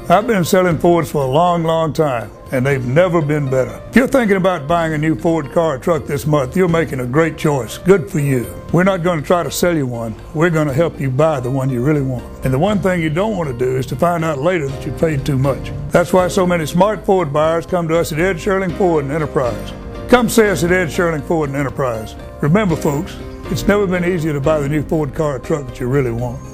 I've been selling Fords for a long, long time, and they've never been better. If you're thinking about buying a new Ford car or truck this month, you're making a great choice. Good for you. We're not going to try to sell you one. We're going to help you buy the one you really want. And the one thing you don't want to do is to find out later that you paid too much. That's why so many smart Ford buyers come to us at Ed Sherling Ford and Enterprise. Come see us at Ed Sherling Ford and Enterprise. Remember, folks, it's never been easier to buy the new Ford car or truck that you really want.